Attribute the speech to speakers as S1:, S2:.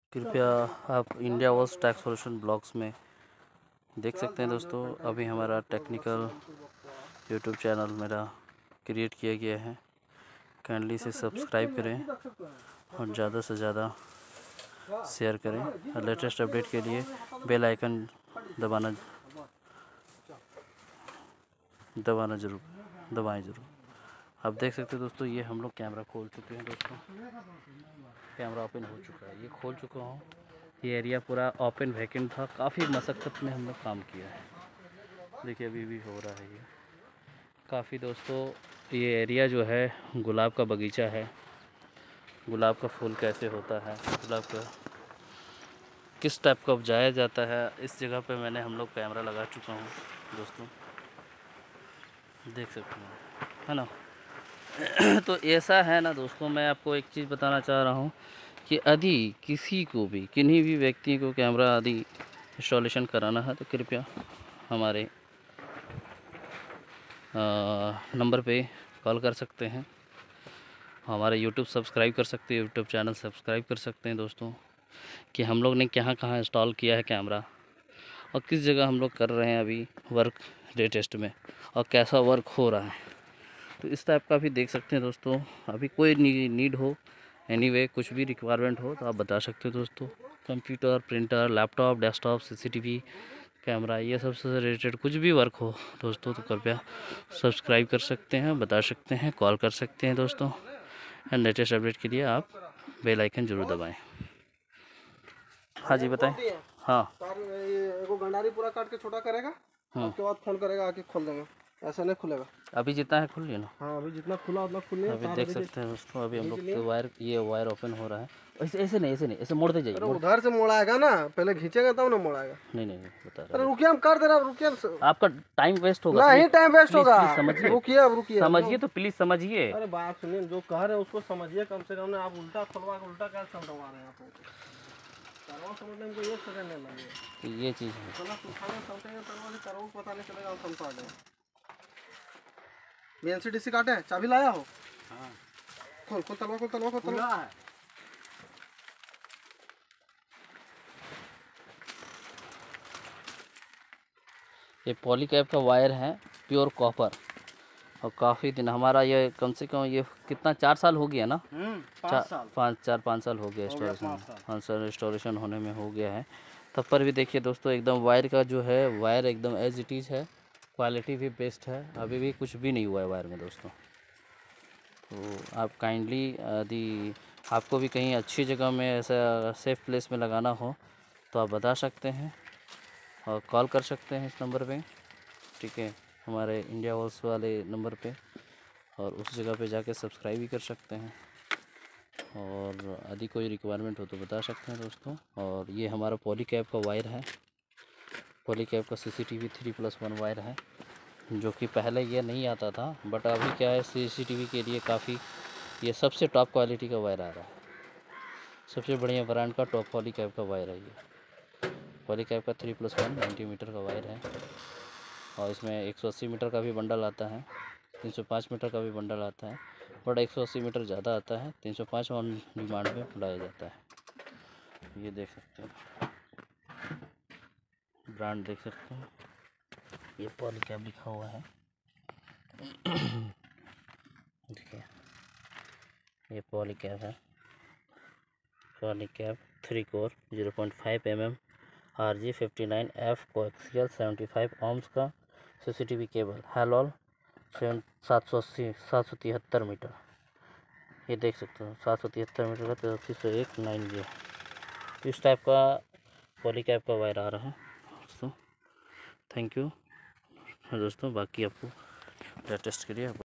S1: कृपया आप India watch tax solution blogs में देख सकते हैं दोस्तों। अभी हमारा टेक्निकल यूट्यूब चैनल मेरा क्रिएट किया गया है। काइंडली इसे सब्सक्राइब करें और ज़्यादा से ज़्यादा शेयर करें और लेटेस्ट अपडेट के लिए बेल आइकन दबाएं ज़रूर। आप देख सकते हैं दोस्तों, ये हम लोग कैमरा खोल चुके हैं दोस्तों। कैमरा ओपन हो चुका है, ये खोल चुका हूँ। ये एरिया पूरा ओपन वैकेंट था, काफ़ी मशक्क़त में हम लोग काम किया है। देखिए अभी भी हो रहा है ये काफ़ी दोस्तों। ये एरिया जो है गुलाब का बगीचा है। गुलाब का फूल कैसे होता है, गुलाब का किस टाइप का उपजाया जाता है, इस जगह पे मैंने हम लोग कैमरा लगा चुका हूँ दोस्तों, देख सकते हैं, है ना। तो ऐसा है ना दोस्तों, मैं आपको एक चीज़ बताना चाह रहा हूँ कि यदि किसी को भी किन्हीं भी व्यक्ति को कैमरा आदि इंस्टॉलेशन कराना है तो कृपया हमारे नंबर पे कॉल कर सकते हैं। हमारे यूट्यूब सब्सक्राइब कर सकते हैं, यूट्यूब चैनल सब्सक्राइब कर सकते हैं दोस्तों, कि हम लोग ने कहाँ कहाँ इंस्टॉल किया है कैमरा और किस जगह हम लोग कर रहे हैं अभी वर्क लेटेस्ट में और कैसा वर्क हो रहा है। तो इस टाइप का भी देख सकते हैं दोस्तों। अभी कोई नीड हो, एनीवे कुछ भी रिक्वायरमेंट हो तो आप बता सकते हो दोस्तों। Computer, printer, laptop, desktop, CCTV camera, ये सब से रिलेटेड कुछ भी वर्क हो दोस्तों तो कृपया सब्सक्राइब कर सकते हैं, बता सकते हैं, कॉल कर सकते हैं दोस्तों। एंड लेटेस्ट अपडेट के लिए आप बेल आइकन जरूर दबाएं। हाँ जी बताएं। हाँ
S2: वो गंडारी पूरा काट के छोटा करेगा, उसके बाद फोन करेगा, आके खोल देंगे। ऐसा नहीं खुलेगा।
S1: अभी जितना है खुल लिया ना।
S2: हाँ अभी जितना खुला उतना खुल लिया।
S1: अभी देख सकते हैं दोस्तों, अभी हम लोग तो वायर ओपन हो रहा है। ऐसे नहीं, ऐसे मोड़ते जाइए।
S2: उधर से मोड़ाएगा ना, पहले खींचेगा तब ना मोड़ाएगा।
S1: नहीं बता रहा।
S2: अरे रुकिए, हम कर दे रहा, रुकिए।
S1: आपका टाइम वेस्ट होगा।
S2: नहीं टाइम वेस्ट होगा,
S1: समझिए।
S2: रुकिए
S1: समझिए तो प्लीज समझिए।
S2: अरे बात सुनिए, जो कह रहे हैं उसको समझिए कम से कम। आप उल्टा खुलवा के उल्टा क्या समझवा रहे हैं आपको? समझने में कोई 1 सेकंड नहीं लगेगा।
S1: तो ये चीज़ है,
S2: पता नहीं चलेगा, हम समझा दें। बीएनसीडीसी काटे, चाबी लाया हो? हाँ। खोल तलवा है।
S1: ये पॉलीकैब का वायर है, प्योर कॉपर। और काफ़ी दिन हमारा ये कम से कम ये कितना 4 साल हो गया ना। 5 साल हो गया इंस्टॉलेशन। हाँ सर, इंस्टॉलेशन होने में हो गया है। तब पर भी देखिए दोस्तों, एकदम वायर का जो है वायर एकदम एज इट इज़ है। क्वालिटी भी बेस्ट है, अभी भी कुछ भी नहीं हुआ है वायर में दोस्तों। तो आप काइंडली यदि आपको भी कहीं अच्छी जगह में ऐसा सेफ़ प्लेस में लगाना हो तो आप बता सकते हैं और कॉल कर सकते हैं इस नंबर पे, ठीक है, हमारे इंडिया वॉच वाले नंबर पे। और उस जगह पे जाके सब्सक्राइब भी कर सकते हैं और यदि कोई रिक्वायरमेंट हो तो बता सकते हैं दोस्तों। और ये हमारा पॉलीकैब का वायर है, पॉलीकैब का CCTV 3+1 वायर है, जो कि पहले ये नहीं आता था, बट अभी क्या है CCTV के लिए काफ़ी ये सबसे टॉप क्वालिटी का वायर आ रहा है। सबसे बढ़िया ब्रांड का टॉप पॉलीकैब का वायर है ये। पॉलीकैब का 3+1 90 मीटर का वायर है और इसमें 180 मीटर का भी बंडल आता है, 305 मीटर का भी बंडल आता है, बट 180 मीटर ज़्यादा आता है, 305 ऑन डिमांड में बुलाया जाता है। ये देख सकते हैं, ब्रांड देख सकते हैं, ये पॉलीकैब लिखा हुआ है। देखिए ये पॉलीकैब है, Polycab 3 core 0.5 mm RG59F coaxial 75 ohms का CCTV केबल हैलोल 773 मीटर। ये देख सकते हो 773 मीटर का 301 9G। इस टाइप का पॉलीकैब का वायर आ रहा है दोस्तों। थैंक यू दोस्तों, बाकी आपको लेटेस्ट के लिए